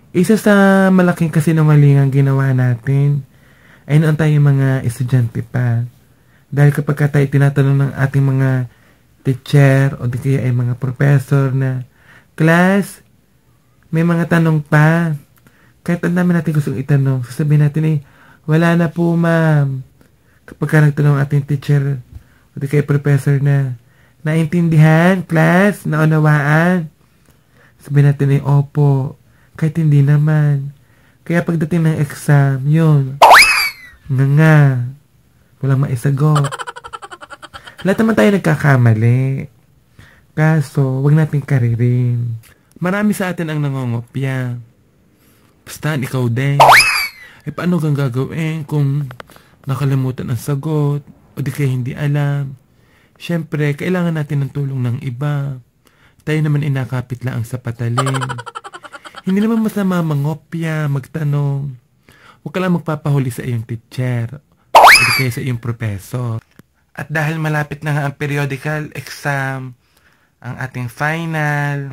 Isa sa malaking kasinungalingan ginawa natin ay noon tayo mga estudyante pa. Dahil kapag tayo tinatanong ng ating mga teacher o di kaya ay mga professor na, class, may mga tanong pa. Kahit ang dami natin gustong itanong, sasabihin natin eh, wala na po ma'am. Kapag ka nagtanong ating teacher o di kaya professor na, naintindihan, class, naunawaan. Sabihin natin eh, opo. Kahit hindi naman. Kaya pagdating ng exam, yun. Nga. Walang maisagot. Lahat naman tayo nagkakamali. Kaso, wag natin karirin. Marami sa atin ang nangongopya. Basta, ikaw din. Eh, paano kang gagawin kung nakalimutan ang sagot o di kaya hindi alam? Siyempre, kailangan natin ng tulong ng iba. Tayo naman inakapit lang sa patalim. Hindi naman masama mangopya, magtanong. Huwag ka lang magpapahuli sa iyong teacher o kaya sa iyong professor. At dahil malapit na nga ang periodical exam, ang ating final,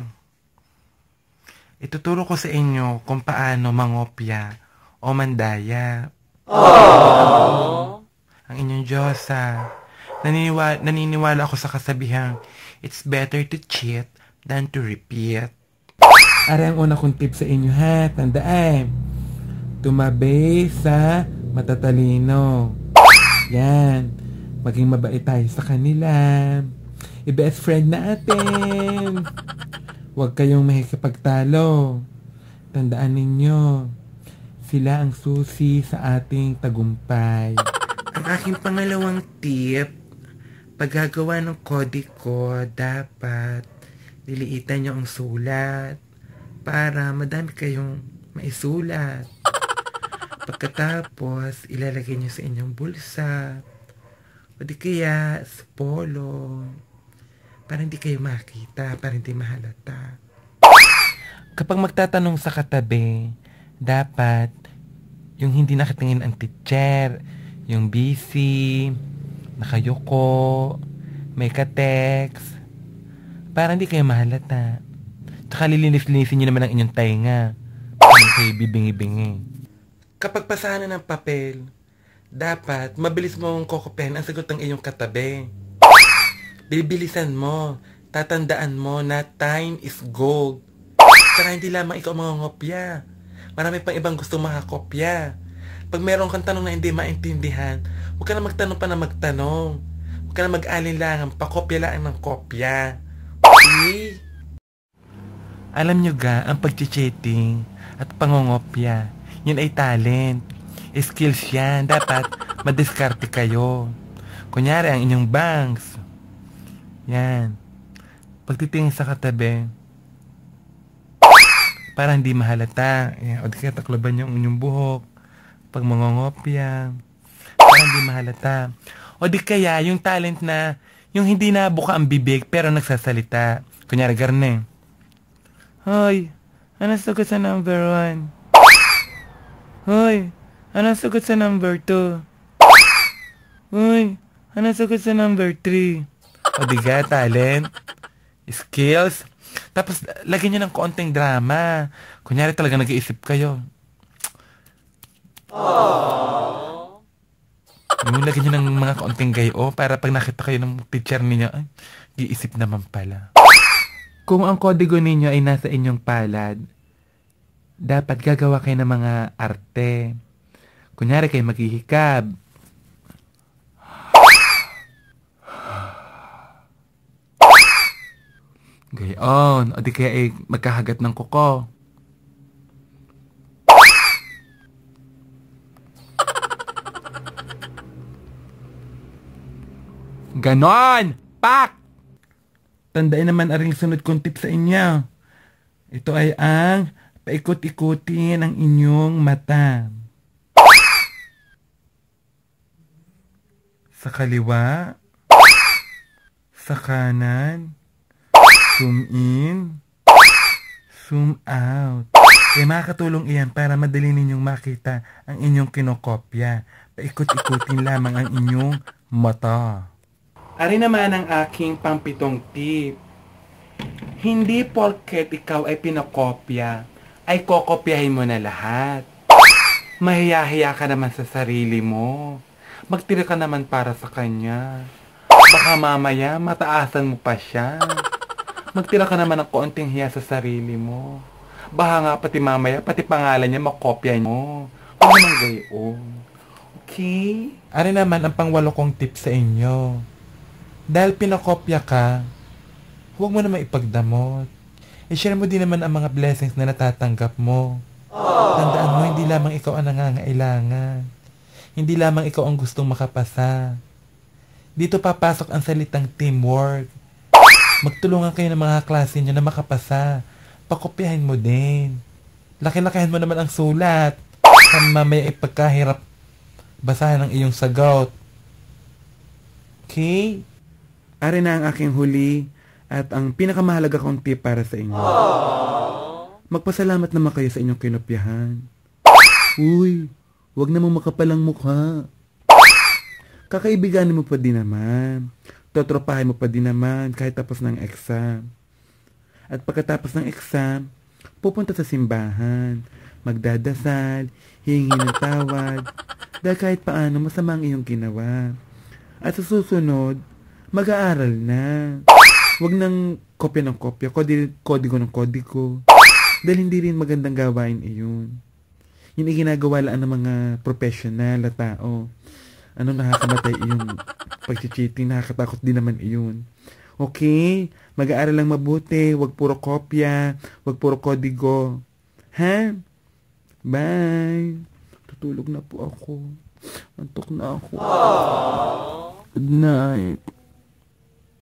ituturo ko sa inyo kung paano mangopya o mandaya. Aww. Ang inyong Diyosa. Naniniwala ako sa kasabihang, it's better to cheat than to repeat. Ari ang una kong tip sa inyo ha, tandaan. Tumabi sa matatalino. Yan. Maging mabait tayo sa kanila. I-best friend natin. Huwag kayong mahikipagtalo. Tandaan ninyo, sila ang susi sa ating tagumpay. Ang aking pangalawang tip, paggagawa ng kodiko, dapat liliitan nyo ang sulat para madami kayong maisulat. Pagkatapos, ilalagay nyo sa inyong bulsa o di kaya sa polo para hindi kayo makita, para hindi mahalata. Kapag magtatanong sa katabi, dapat yung hindi nakatingin ang teacher, yung busy, nakayuko, may ka-text, para hindi kayo mahalata. Tsaka lilinis-linisin nyo naman ang inyong tainga. Hindi kayo bibingi-bingi. Kapag pasahan na ng papel, dapat mabilis mong kokopyahin ang sagot ng iyong katabi. Bibilisan mo. Tatandaan mo na time is gold. Tsaka hindi lamang ikaw mangongopya. Marami pang ibang gustong makakopya. Pag meron kang tanong na hindi maintindihan, huwag ka na magtanong pa na magtanong. Huwag ka na mag-alinlangan, pakopya lang ng kopya. Okay? Alam nyo ga, ang pag-cheating at pangongopya, yun ay talent. Skills yan. Dapat madiskarte kayo. Kunyari, ang inyong banks. Yan. Pagtitingin sa katabi, para hindi mahalata. Yan. O di kaya takloban yung inyong buhok. Pag mangongopya, para hindi mahalata. O di kaya, yung talent na, yung hindi nabuka ang bibig, pero nagsasalita. Kunyari, garne. Hoy, ano sagot sa number 1? Hoy, ano sagot sa number 2? Hoy, ano sagot sa number 3? O diga, talent, skills, tapos lagyan nyo ng konting drama. Kunyari talaga nag-iisip kayo. Aww. Lagyan nyo ng mga konting gayo para pag nakita kayo ng teacher ninyo, ay, iisip naman pala. Kung ang kodigo ninyo ay nasa inyong palad, dapat gagawa kayo ng mga arte. Kunyari kayo maghihikab. Gayon. O di kaya ay magkahagat ng kuko. Ganon! Pak! Tandaan naman aring sunod kong tip sa inyo. Ito ay ang paikot-ikutin ang inyong mata. Sa kaliwa, sa kanan, zoom in, zoom out. Kaya makakatulong iyan para madali ninyong makita ang inyong kinokopya. Paikot-ikutin lamang ang inyong mata. Ari naman ang aking pang-pitong tip. Hindi porket ikaw ay pinakopya, ay kokopyahin mo na lahat. Mahiya-hiya ka naman sa sarili mo. Magtira ka naman para sa kanya. Baka mamaya mataasan mo pa siya. Magtira ka naman ng konting hiya sa sarili mo. Baka nga pati mamaya, pati pangalan niya makopya mo. Huwag naman gayon. Okay? Ari naman ang pang-8 kong tip sa inyo. Dahil pinakopya ka, huwag mo naman ipagdamot. I-share mo din naman ang mga blessings na natatanggap mo. Tandaan mo, hindi lamang ikaw ang nangangailangan. Hindi lamang ikaw ang gustong makapasa. Dito papasok ang salitang teamwork. Magtulungan kayo ng mga klase nyo na makapasa. Pakopyahin mo din. Laki-lakihan mo naman ang sulat. Mamaya ipagkahirap basahan ang iyong sagot. Okay? Ari na ang aking huli at ang pinakamahalaga kong tip para sa inyo. Magpasalamat naman kayo sa inyong kinopyahan. Uy, wag namang makapalang mukha. Kakaibiganin mo pa din naman. Totropahin mo pa din naman kahit tapos ng exam. At pagkatapos ng exam, pupunta sa simbahan, magdadasal, hihingi ng tawad, dahil kahit paano masama ang iyong ginawa. At sa susunod, mag-aaral na. Huwag nang kopya ng kopya, kodigo ng kodigo. Dahil hindi rin magandang gawain iyon. Yun ay ginagawa lang ng mga professional na tao. Ano nakakamatay iyong pag-cheating, nakakatakot din naman iyon. Okay? Mag-aaral lang mabuti, huwag puro kopya, huwag puro kodigo. Ha? Bye! Tutulog na po ako. Antok na ako. Good night.